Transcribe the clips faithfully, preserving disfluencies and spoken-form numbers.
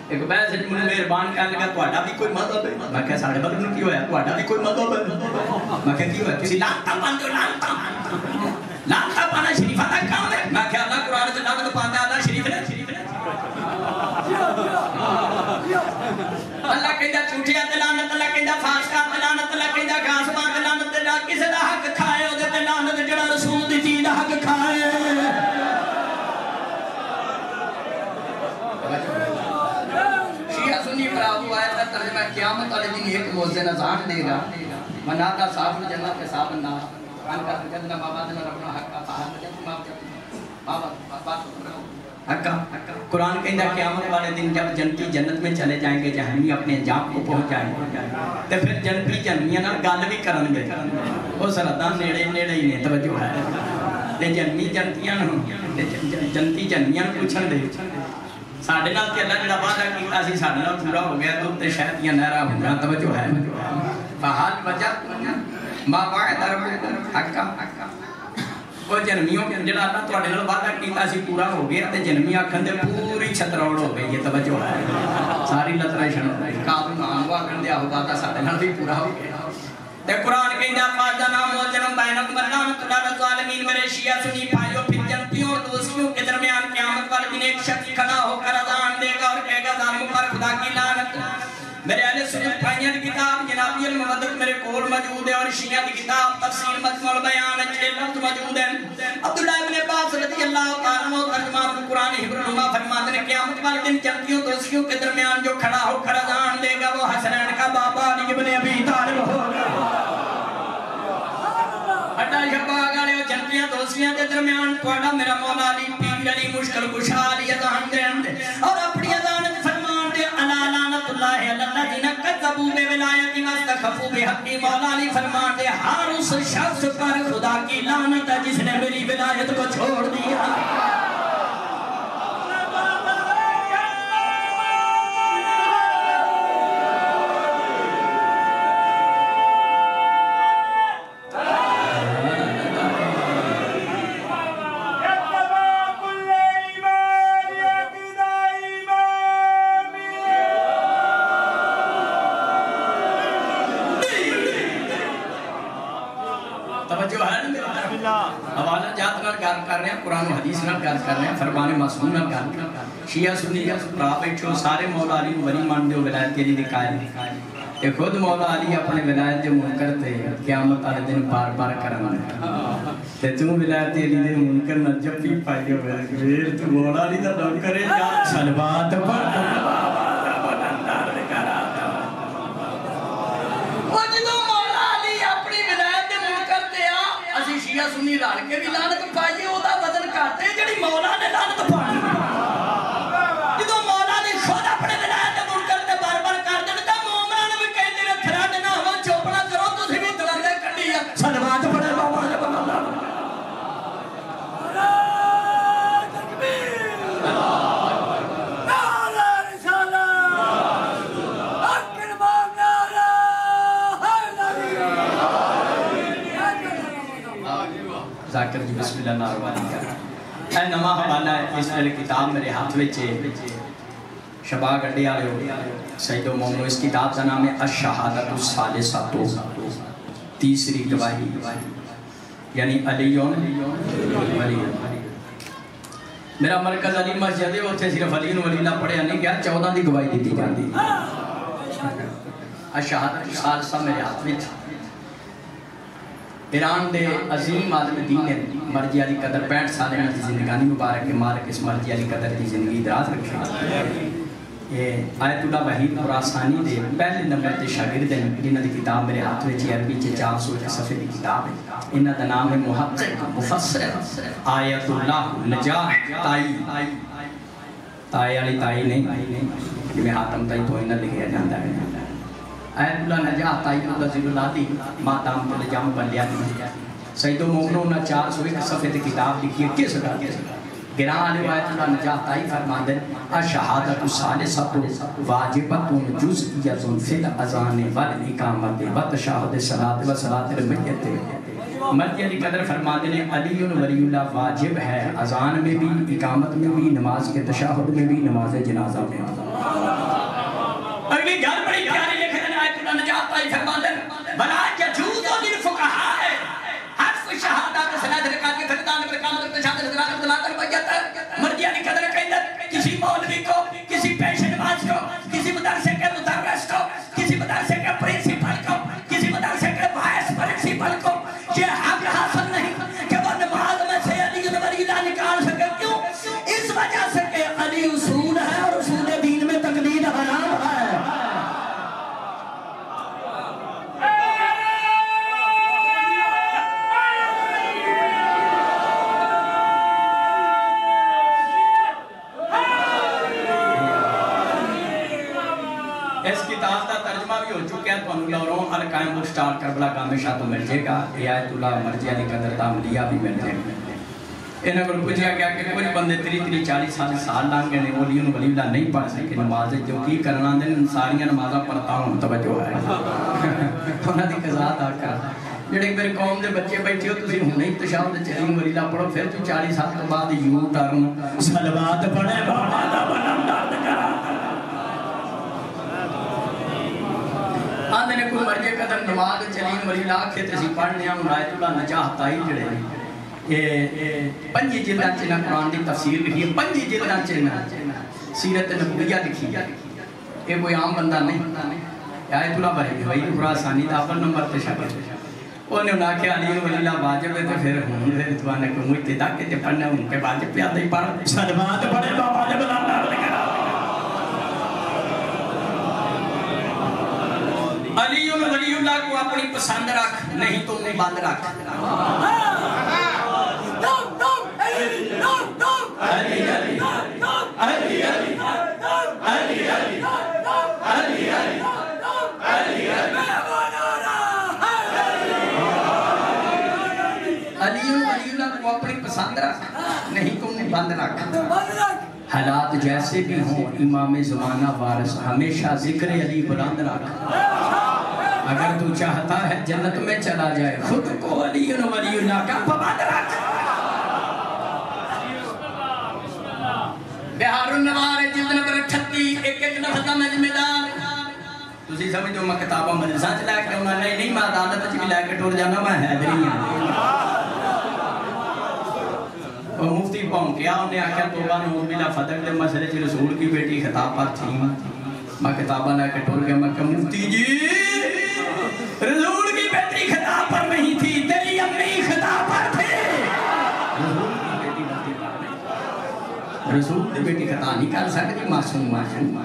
ایک بہت سے مجھے مہربان کہنے لگا تواڈا بھی کوئی مذہب ہے؟ میں کہا ساڑھے مذہب نے کی ہویا تواڈا بھی کوئی مذہب ہے؟ میں کہا کی ہویا تسی لانتا پاندے ہو لانتا لانتا پانا شریفہ تک کام ہے؟ میں کہا اللہ قرآن سے لانتا پاندے اللہ شریف نے اللہ کہندہ جھوٹیا تے لعنت اللہ کہندہ فاسقہ تے لعنت اللہ کہندہ غاصباں تے لعنت اللہ کسے دا حق کھائے او تے لعنت جڑا رسول دی چیز دا حق کھائے شیعہ سنی براہو آئے تا ترجمہ قیامت والے دن ایک موزن ازان دے گا منادا صاحب جنت کے صاحب النار ان کا جنہ بابا دن ربنا حق کا فاہم جنت بابا بات حقا قرآن کہندہ قیامت والے دن جب جنتی جنت میں چلے جائیں گے جہنمی اپنے انجام کو پہنچ جائیں گے تو پھر جنتی جہنمیاں نہ گال بھی کرن گے وہ سردان نیڑے نیڑے ہی نہیں توجہ ہے تے جہنمی جنتیاں جنتی جہنمیاں پوچھن دے ساڑھے نال تے اللہ جڑا وعدہ کیتا سی ساڑھے نال پورا ہو گیا تو تے شاید یہ نہرا ہو گیا توجہ ہے فحال وجہ ما وعد ربک حقا وہ جنمیوں کے جڑا اللہ تواڈے نال وعدہ کیتا سی پورا ہو گیا تے جنمی آکھن دے پوری چھتروڑ ہو گئی یہ توجہ ہے ساری لترائشن کاظم نام آکھن دے آہو وعدہ ساڈے نال بھی پورا ہو گیا تے قرآن کہندا فاذا نام و جنم بینکم لعنت اللہ الظالمین میرے شیعہ سنی بھائیوں پھر جنتیوں اور دوستیوں کے درمیان قیامت والے دن ایک شخص کھڑا ہو کر اذان دے گا اور کہے گا ظالموں پر خدا کی لعنت میرے اہل سنت بھائیوں کی کتاب جنابی المحدث میرے کول موجود ہے اور شیعہ کی کتاب تفسیر مجموع البیان چھ لفظ موجود ہیں عبداللہ ابن عباس رضی اللہ تعالیٰ عنہ ترجمہ قرآن حبر النما فرماتے ہیں قیامت والے دن جنتیوں دوستیوں کے درمیان جو کھڑا ہو کر اذان دے گا وہ حسنین کا بابا علی ابن ابی طالب ہوگا اٹھا شبہ آگا لے جنتیاں دوستیاں کے درمیان تواڈا میرا مولا علی پیر علی مشکل کشا علی اذان دے اور اپنی اذان فرمان دے الا لعنت اللہ الذین کذبوا بولایتی واستخفوا بحقی مولا علی فرمان دے ہر اس شخص پر خدا کی لعنت ہے جس نے میری ولایت کو چھوڑ دیا حوالہ جات نال گل کر رہے ہیں قرآن و حدیث نال گل کر رہے ہیں فرمان معصوم نال گل کر رہے ہیں شیعہ سنی را بیٹھو سارے مولا علی ولی مان دے ولایت علی دی قائل کہ خود مولا علی اپنے ولایت دے منکر تے قیامت والے دن بار بار کرنا تے تو ولایت علی دے منکر نال جب بھی پائی ہوئے ویر تو مولا علی دا نوکر ہے یا صلوات پڑھ شیعہ سنی رال کے بھی لعنت پائیے او دا وزن کرتے جڑی مولا نے لعنت پائی جدو مولا نے خود اپنے ولایت منکر تے بار بار کر دین تے مومناں بھی کہندے نے تھرڈ نہ ہو چوپڑا کرو تسی بھی ترندے کڈی آ صلوات پڑھے بابا اللہ تکبیر نعرہ رسالت اکبر نعرہ ذاکر جی بسم اللہ ناروانی کر اے نما حوالہ ہے اس لئے کتاب میرے ہاتھ وچے شباہ گڑی آلے ہو سید و مومنو اس کتاب کا نام ہے الشہادت الثالثۃ تیسری گواہی یعنی علیون ولی میرا مرکز علی مسجد ہے اتھے صرف علی ولی اللہ پڑھے نہیں گیا چودہ دی گواہی دیتی جاندی الشہادت الثالثہ میرے ہاتھ وچ ایران دے عظیم عالم دین نے مرضی علی قدر پینٹ سالے میں زندگانی مبارک کے مالک اس مرضی علی قدر کی زندگی دراز رکھے یہ آیت اللہ وحید خراسانی دے پہلے نمبر تے شاگرد ہیں جنہاں دی کتاب میرے ہاتھ وچ عربی چ چار سو صفحے دی کتاب ہے انہاں دا نام ہے محقق مفسر آیت اللہ نجاح تائی تائی والی تائی نہیں کہ میں حاتم تائی تو انہاں لکھیا جاندا ہے آیت اللہ نجاح تائی مدزل اللہ دی ماتام تو نجام بندیا دی سید و مومنوں نے چار سو ایک صفحے دی کتاب لکھی ہے کس کا گراں علی آیت اللہ نجاح تائی فرمان دیں الشہادت الثالثۃ واجبۃ جزئیۃ فی الاذان والاقامۃ وتشہد الصلاۃ و صلاۃ المیت مرضی علی قدر فرماتے ہیں علی ولی اللہ واجب ہے اذان میں بھی، اقامت میں بھی، نماز کے تشہد میں بھی، نماز جنازہ میں۔ اگلی گھر بڑی پیاری لکھ رہے ہیں آیت اللہ نجات آئی فرماتے ہیں بلا یجوز للفقہاء حرف شہادات صلاة رکعت کے فردان پر اقامت کے تشہد حضرات طلاق البیت۔ مرضی علی قدر کہتے ہیں کسی مولوی کو، کسی پیش نماز کو، کسی مدرسے کے مدرس کو، کسی مدرسے کے پرنسپل کو، کسی مدرسے کے وائس پرنسپل کو یہ حق حاصل نہیں کہ وہ نماز میں سے علی ولی اللہ نکال سکے۔ کیوں؟ اس وجہ سے کہ علی اصول ہے اور اصول دین میں تقلید حرام ہے۔ اس کتاب کا ترجمہ بھی ہو چکا ہے تو ہم لوروں القائم مشتاق کربلا گام شاہ تو مل جائے گا، آیت اللہ مرضی علی قدر داملیہ بھی مل جائے گا۔ انہوں کو پوچھا گیا کہ کوئی بندے تری تری چالیس سال سال لانگ گئے ولی ولی اللہ نہیں پڑھ سکے نماز جو کی کرنا دن ساریاں نمازاں پڑھتا ہوں توجہ ہے انہوں نے قضا ادا کر جڑے میرے قوم دے بچے بیٹھے ہو تسی ہن نہیں تشہد چلیں ولی اللہ پڑھو پھر تو چالیس سال کے بعد یو ٹرن صلوات پڑھے بابا دا بلند درد کرا آندھنے کوئی مرجے قدر نماز چلیں ولی اللہ آکھے تسی پڑھنے ہم آیت اللہ نجاہ تائی جڑے پنجی جلدہ چنہ قرآن دی تفسیر لکھی ہے، پنجی جلدہ چنہ سیرت نبویہ لکھی ہے، یہ کوئی عام بندہ نہیں آیت اللہ بھائی بھائی خراسانی دا اول نمبر تے شکل انہوں نے کہا کہ علی ولی اللہ واجب ہے تو پھر ہوں پھر اتوانے کو مجتدہ کے تے پڑھنے ان کے واجب پیادہ ہی پڑھ صلوات پڑھے با واجب اللہ لکھا علی ولی اللہ کو اپنی پسند رکھ نہیں تو انہیں بند رکھ علی علی علی علی علی علی علی علی علی ولی اللہ کو اپنی پسند رکھ نہیں تو انہیں بند رکھ حالات جیسے بھی ہوں امام زمانہ وارث ہمیشہ ذکر علی بلند رکھ اگر تو چاہتا ہے جنت میں چلا جائے خود کو علی ولی اللہ کا پابند رکھ بہار النوار جلد نمبر اٹھتی ایک ایک لفظہ میں ذمہ دار تسی سمجھو میں کتابہ مدرسہ چلا کے انہوں نے نہیں میں عدالت چکی لائے کے ٹور جانا میں حیدری ہیں اور مفتی پاؤں کیا انہیں آکھا توبہ نعوذ باللہ فتح دے مسئلے چی رسول کی بیٹی خطاب پر تھی میں کتابہ لائے کے ٹور گیا میں کہا مفتی جی رسول کی بیٹی خطاب پر نہیں تھی تیری امی خطاب پر تھی رسول کی بیٹی خطا نہیں کر سکتی معصوم معصوم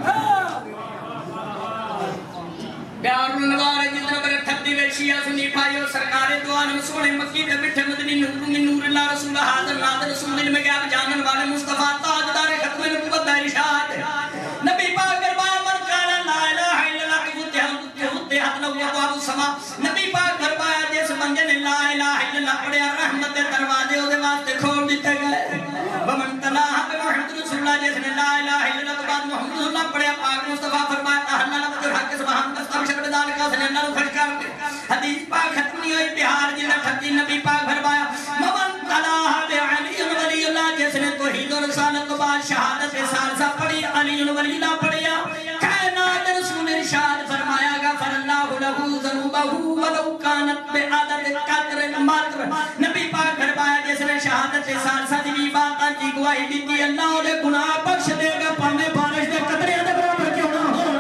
بیار النوار جتنا پر تھتی وے شیعہ سنی پائیو سرکار دوان مسوڑے مکی دے بٹھے مدنی نور من نور اللہ رسول حاضر ناظر رسول دل میں گیا جانن والے مصطفیٰ تاجدار ختم نبوت دائر شاہد نبی پاک فرمایا من قال لا الہ الا اللہ فتحت له ابواب السماء نبی پاک فرمایا جس بندے نے لا الہ الا اللہ پڑھیا رحمت دے دروازے او دے واسطے کھول دیتے گئے ومن تلاہ بمحمد رسول اللہ جس نے لا الہ الا اللہ کے بعد محمد رسول اللہ پڑھیا پاک مصطفیٰ فرمایا تحلنا نبت الحق سبحان دستہ بشکر دان کا سنے اللہ کھڑ کر حدیث پاک ختم نہیں ہوئی بہار جنہ ٹھتی نبی پاک فرمایا ومن تلاہ بعلی ولی اللہ جس نے توحید و رسالت کے بعد شہادت ثالثہ پڑھی علی ولی اللہ پڑھیا کائنات رسول ارشاد فرمایا غفر اللہ لہو ذنوبہ ولو کانت بعدد قدر ماتر نبی پاک فرمایا جس نے شہادت ثالثہ دی بات کی گواہی دیتی اللہ انہیں گناہ بخش دے گا پڑھنے بارش دے قدرے دے برابر کیوں نہ ہو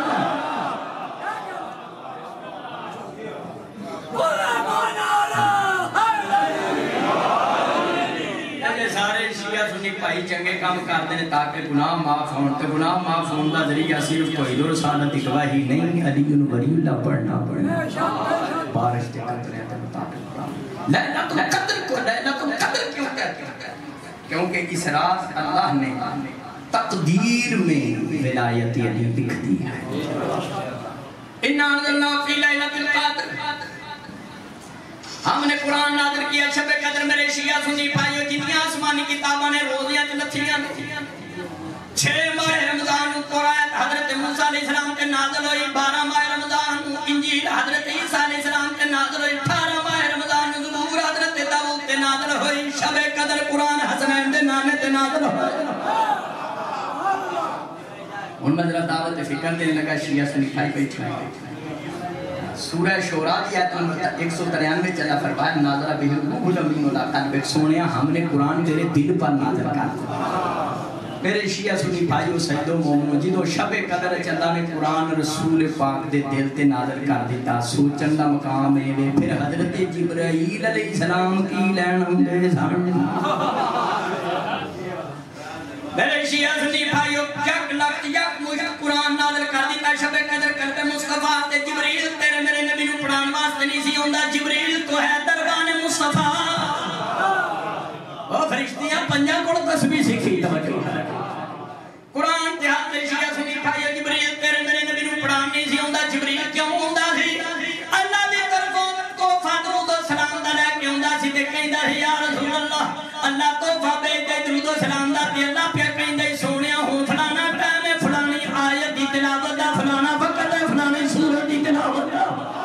سارے شیعہ سنی پائی چنگے کام کرتے ہیں تاکہ گناہ معاف ہوں تو گناہ معاف ہوں دا ذریعہ صرف توحید و رسالت کی گواہی نہیں علی ولی اللہ پڑھنا پڑھنا بارش دے قدرے دے مطابق لیلۃ القدر کو لیلۃ القدر کیوں کہتے ہیں کیونکہ اس رات اللہ نے تقدیر میں ولایت علی لکھ دی ہے اِنَّا أَنزَلْنَا فِي لَيْلَةِ الْقَدْرِ ہم نے قرآن نازل کیا شب قدر میرے شیعہ سنی پائیو جتنی آسمانی کتابہ نے روزیاں تلتھیاں چھ ماہ رمضان قرآن حضرت موسیٰ علیہ السلام کے نازل ہوئی بارہ ماہ رمضان انجیل حضرت عیسیٰ علیہ السلام کے نازل ہوئی اٹھارہ ماہ رمضان زبور حضرت نازل ہو ان میں ذرا دعوت فکر دینے لگا شیعہ سنی کھائی بیٹھا سورہ شورا دی آیت نمبر ایک سو ترانوے چلا فرمایا نازلہ بہ الروح الامین علی قلبک سونیا ہم نے قرآن تیرے دل پر نازل کر دیا میرے شیعہ سنی بھائیو سجدو مومنو جدو شب قدر چلا نے قرآن رسول پاک دے دل تے نازل کر دیتا سوچن دا مقام ہے پھر حضرت جبرائیل علیہ السلام کی لین ہم دے سامنے میرے شیعہ سنی بھائیو یک لک یک مجھے قرآن نازل کر دیتا شب قدر کرتے مصطفیٰ تے جبرائیل تیرے میرے نبی نو پڑھان واسطے نہیں سی ہوندہ جبرائیل تو ہے دربان مصطفیٰ وہ فرشتیاں پنجا کو تسبیح سکھی توجہ قرآن جہاں تے شیعہ سنی بھائیو جبرائیل تیرے میرے نبی نو پڑھان نہیں سی ہوندہ جبرائیل کیوں ہوندہ سی اللہ دی طرفوں توفہ درود و سلام دا لے کے ہوندہ سی تے کہیں دا سی یا رسول اللہ اللہ توفہ بیج دے درود و سلام دا تے اللہ پہ کہیں دے سونیا ہوں فلانا ٹائم ہے فلانی آیت دی تلاوت دا فلانا وقت ہے فلانی سورت دی تلاوت دا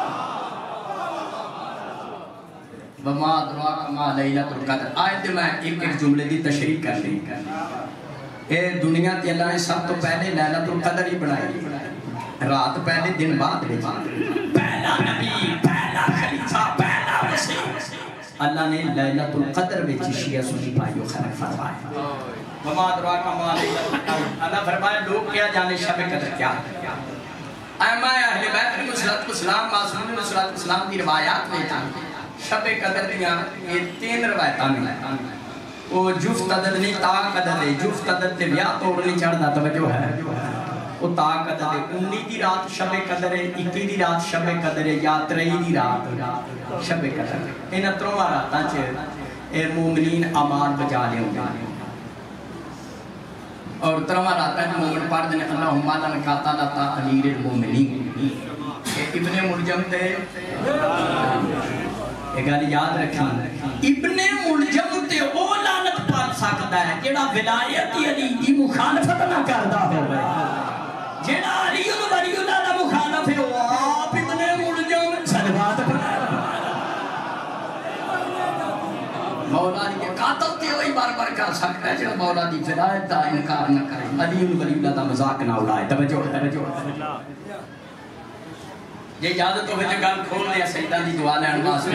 وما ادراک ما لیلۃ القدر آیت میں ایک ایک جملے دی تشریح کر لی اے دنیا تے اللہ نے سب تو پہلے لیلۃ القدر ہی بنائی رات پہلے دن بعد پہلا نبی پہلا خلیفہ پہلا مسیح اللہ نے لیلۃ القدر وچ شیعہ سنی بھائیو خلق فرمایا وما ادراک ما لیلۃ القدر اللہ فرمایا لوگ کیا جانے شب قدر کیا اما اہل بیت علیہ السلام معصومین علیہ السلام کی روایات میں تھا شب قدر دیاں یہ تین روایتاں میں وہ جفت عدد نہیں تاک عدد ہے جفت عدد تے بیاہ توڑ نہیں چڑھنا توجہ ہے وہ تاک عدد ہے انی دی رات شب قدر ہے اکی دی رات شب قدر ہے یا ترئی دی رات شب قدر ان اتروں راتاں چھے اے مومنین امان بجا لے ہوں گے اور تروا راتاں چھے مومن پڑھ دینے اللہم آلن کاتا لتا امیر المومنین ابن مرجم تے ایک گالی یاد رکھیں ابن ملجم تے او لعنت پڑھ سکتا ہے جیڑا ولایت علی دی مخالفت نہ کردا ہوئے جیڑا علی ولی اللہ دا مخالف ہے وہ آپ ابن ملجم صلوات پڑھائے مولا دی کے قاتل تے وہی بار بار کر سکتا ہے جیڑا مولا دی ولایت دا انکار نہ کرے علی ولی اللہ دا مذاق نہ اڑائے توجہ توجہ یہ اجازت ہوئے جو گل کھول دیا سیدہ دی دعا لین واسطے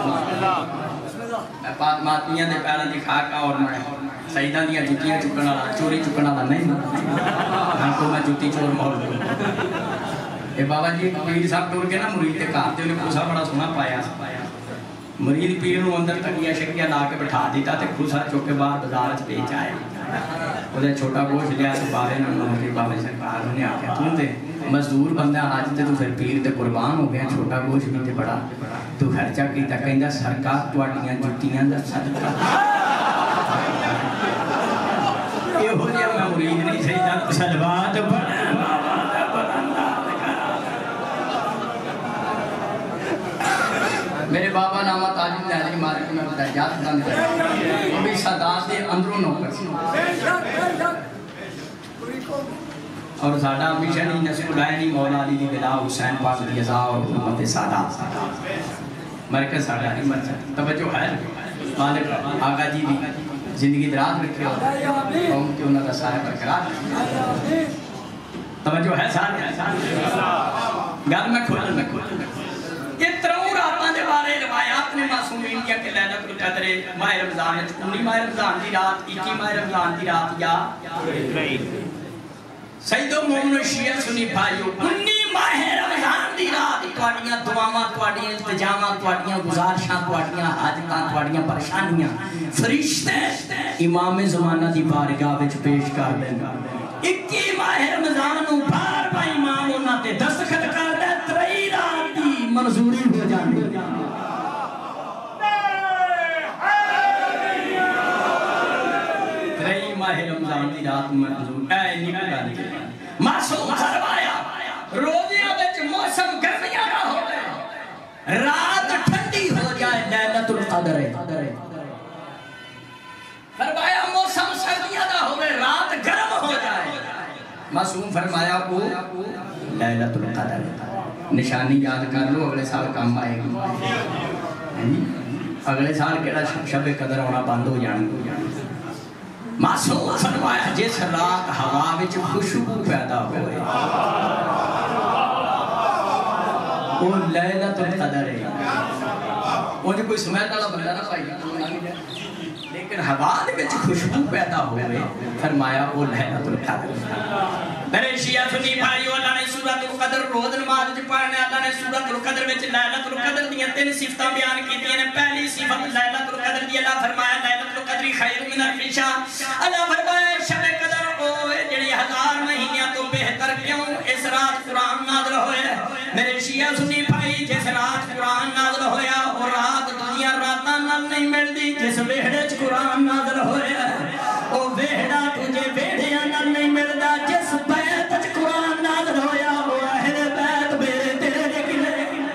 میں پاک ماتمیاں دے پیرا دی کھاکا اور میں سیدہ دیا جتیاں چکنا لا چوری چکنا لا نہیں ہم کو میں جتی چور مول دوں اے بابا جی پیر صاحب ٹور کے نا مرید کے کارتے انہیں خوصا بڑا سنا پایا مرید پیر نو اندر تکیا شکیا لا کے بٹھا دیتا تے خوصا چوکے بعد بزار چ پیچ آئے وہ چھوٹا گوشت لیا تو بابے نے نوری بابے سرکار انہیں آکھیا تم تے مزدور بندہ آج تے تو پھر پیر تے قربان ہو گیا چھوٹا گوشت بھی تے بڑا تو خرچہ کیتا کہندا سرکار تواڈیاں جُتیاں دا صدقہ یہ ہو جیا میں مرید نہیں سیدہ صلوات پڑھ میرے بابا نامہ تاجم لہلی مارکی میں بدایات دن کریں وہ بھی صداد دے اندروں نوکر اور سادہ ہمیشہ نہیں نسل الائنی مولا علی دی بلا حسین پاک دی ازا اور حکومت سادات مرکز سادہ نہیں مرچہ توجہ ہے مالک آقا جی بھی زندگی دراز رکھے اور قوم کے انہوں کا سارے برقرار توجہ ہے سارے گھر میں کھول میں کھول یہ تروں راتاں دے بارے روایات نے معصومین کیا کہ لیلۃ القدر ماہ رمضان ہے انہی ماہ رمضان دی رات اکی ماہ رمضان دی رات یا سیدو مومن شیعہ سنی بھائیو انہی ماہ رمضان دی رات تواڈیاں دعاواں تواڈیاں التجاواں تواڈیاں گزارشاں تواڈیاں حاجتاں تواڈیاں پریشانیاں فرشتے امام زمانہ دی بارگاہ وچ پیش کر دیں اکی ماہ رمضان نو بار بار امام انہاں تے دستخط کر دے ترئی رات دی منظوری ہو جاندی ترئی ماہ رمضان دی رات منظور اے نکل گالی معصوم فرمایا روزیاں وچ موسم گرمیاں نہ ہو رات ٹھنڈی ہو جائے لیلۃ القدر ہے فرمایا موسم سردیاں نہ ہو رات گرم ہو جائے معصوم فرمایا وہ لیلۃ القدر نشانی یاد کر لو اگلے سال کام آئے گی اگلے سال کیڑا شب قدر ہونا بند ہو جانا معصوم فرمایا جس رات ہوا وچ خوشبو پیدا ہوئے وہ لیلۃ القدر ہے. مجھے کوئی سمیت والا بندہ نہ پائی لیکن ہوا دے وچ خوشبو پیدا ہوئے فرمایا وہ لیلۃ القدر. میرے شیعہ سنی بھائیو اللہ نے سورۃ القدر روز نماز وچ پڑھنے اللہ نے سورۃ القدر وچ لیلۃ القدر دی تین صفتاں بیان کیتیاں نے. پہلی صفت لیلۃ القدر دی اللہ فرمایا لیلۃ القدر خیر من الف شہر. اللہ فرمایا شب قدر او جڑی ہزار مہینیاں تو بہتر کیوں اس رات قرآن نازل ہویا. میرے شیعہ سنی بھائی جس رات قرآن نازل ہویا وہ رات دنیا راتاں نال نہیں ملدی. جس ویڑے وچ قرآن نازل ہویا او ویڑا تجھے ویڑیاں نال نہیں ملدا. جس بیت وچ قرآن نازل ہویا وہ اہل بیت میرے تیرے دے کنے.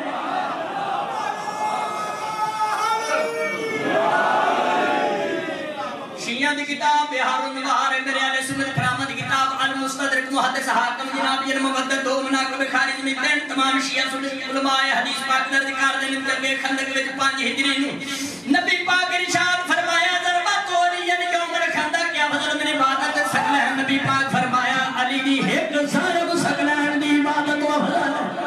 شیعہ دی کتاب بہار النوار میرے اہل سنت فرامد کتاب المستدرک محدث حاکم جناب یہ مبدل دو مناقب خارج میں تین تمام شیعہ سنت علماء حدیث پاک در ذکر دے جنگ خندق وچ پانچ ہجری نو نبی پاک ارشاد فرمایا ضربت توری یعنی یوم الخندق کیا فضل من عبادت سکل ہے. نبی پاک فرمایا علی دی ایک سارب سکلین دی عبادت و افضل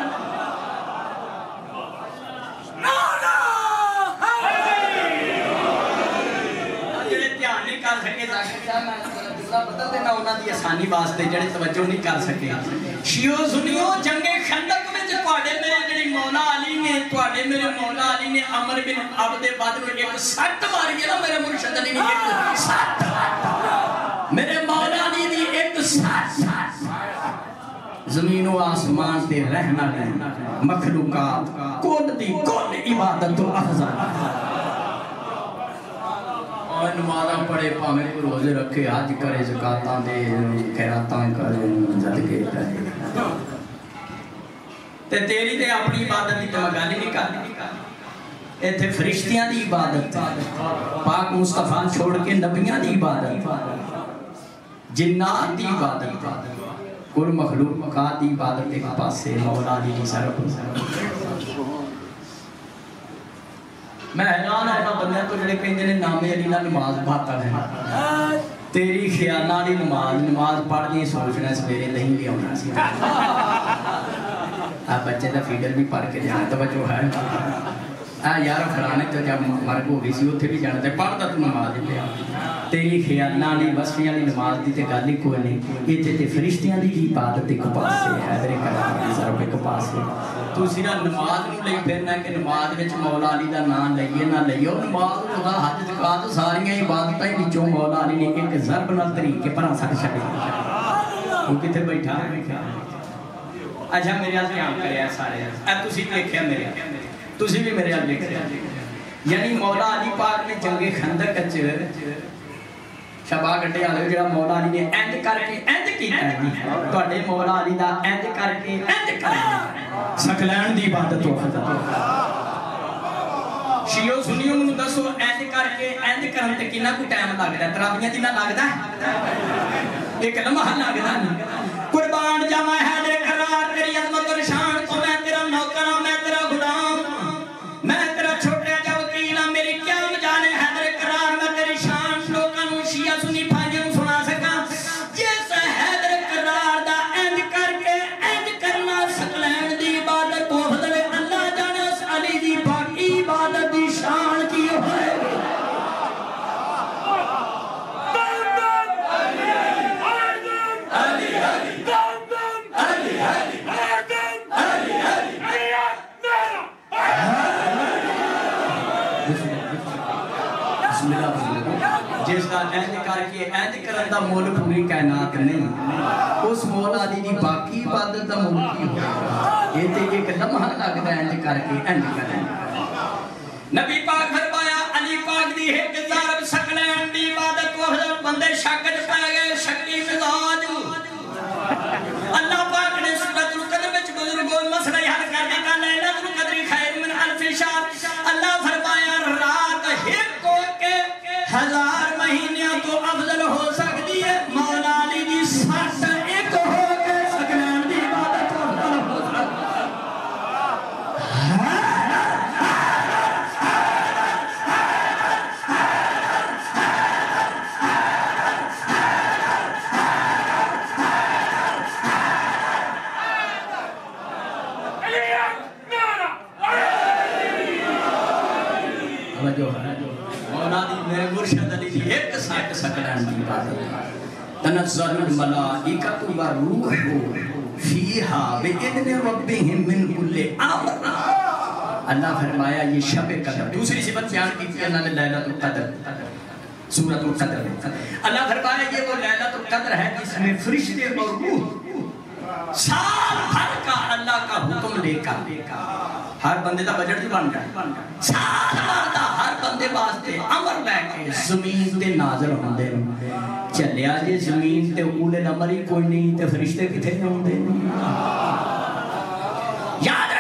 بدل دینا ہونا دی آسانی واسطے جڑے توجہ نہیں کر سکے. شیعو سنیو جنگ خندق میں تواڈے میرے جڑی مولا علی نے تواڈے میرے مولا علی نے عمر بن عبد بدر میں ایک سٹ ماری ہے نا میرے مرشد علی نے ایک سٹ میرے مولا علی دی ایک سٹ زمین و آسمان تے رہنا ہے مخلوقات کل دی کل عبادت و افضل. اور نمازاں پڑھے پاویں کو روزے رکھے حج کرے زکاتاں دے خیراتاں کرے صدقے کرے تے تیری تے اپنی عبادت دی تو گل ہی نہیں کرنی. ایتھے فرشتیاں دی عبادت پاک مصطفیٰ چھوڑ کے نبیاں دی عبادت جنات دی عبادت کل مخلوقات دی عبادت ایک پاسے مولا دی سر. میں حیران ہونا بندہ تو جڑے کہیں جنہیں نامی علی نہ نماز بھاتا ہے تیری خیال نالی نماز نماز پڑھ دی سوچنا اس میرے نہیں بھی ہونا سی. آپ بچے دا فیڈر بھی پڑھ کے جانا توجہ ہے اے یار فلانے تو جب مرگ ہو گئی سی اتھے بھی جانا تے پڑھتا تو نماز پہ تیری خیال نالی وصفیاں لی نماز دی تے گالی کوئی نہیں. یہ تے تے فرشتیاں دی عبادت ایک پاس ہے حیدر کرام دی ضرب ایک پاس ہے. تو سیرا نماز نو لئی پھرنا ہے کہ نماز وچ مولا علی دا نام لئیے نہ لئیے. نماز خدا حج زکات ساریاں عبادتاں وچوں مولا علی نے ایک ضرب نال طریقے پر سٹ چھڈے. وہ کتے بیٹھا ہے اچھا میرے ہاتھ دھیان کریا سارے اے تسی دیکھیا میرے تسی بھی میرے ہاتھ دیکھیا یعنی مولا علی پاک نے جنگ خندق وچ شبا گھٹے والے جڑا مولا علی نے اینج کر کے اینج کیتا ہے تواڈے مولا علی دا اینج کر کے اینج کر سکلین دی عبادت ہو شیعو سنیو منو دسو اینج کر کے اینج کرن تے کنا کوئی ٹائم لگدا ہے تراویحاں جنہ لگدا ہے ایک لمحہ لگدا نہیں. قربان جاواں ہے دے قرار تیری عظمت اور شان تو میں تیرا نوکر ہوں میں تیرا غلام میں تیرا چھوٹا جا وکیل ہوں میری کیا مجانے ہے دے قرار میں تیری شان لوکاں نوں شیعہ سنی بھائیاں نوں سنا سکاں. جس حیدر قرار دا اینج کر کے اینج کرنا سکلین دی عبادت تو افضل اللہ جانے اس علی دی باقی عبادت دی شان کی ہوئے. جس کا اینج کر کے اینج کرن دا مول پوری کائنات نہیں اس مولا علی دی باقی عبادت دا مول کی ہوگا. یہ تے ایک لمحہ لگدا اینج کر کے اینج کریں. نبی پاک فرمایا علی پاک دی ایک ضرب سکلین دی عبادت کو حضرت بندے شک وچ پے گئے شکی مزاج. اللہ پاک نے سورۃ القدر وچ بزرگوں مسئلہ حل کر دتا لیلۃ القدر خیر من الف شہر. اللہ فرمایا رات ایک کو کے ہزار مہینیاں تو افضل ہو سکتی ہے. مولا علی دی سٹ ایک ہو کے سکلین دی عبادت افضل ہو سکتی توجہ ہے مولا دی میرے مرشد علی دی ایک ساتھ سکلان دی عبادت تنزل الملائکۃ والروح فیہا بإذن ربہم من کل امر اللہ فرمایا یہ شب قدر دوسری صفت بیان کی تھی اللہ نے لیلۃ القدر سورۃ القدر اللہ فرمایا یہ وہ لیلۃ القدر ہے جس میں فرشتے اور روح سال بھر کا اللہ کا حکم لے کر ہر بندے دا بجٹ بھی بن گیا سال بھر دا ہر بندے واسطے امر لے کے زمین تے نازل ہوندے چلیا جے زمین تے اولے الامر ہی کوئی نہیں تے فرشتے کتھے ہوندے یاد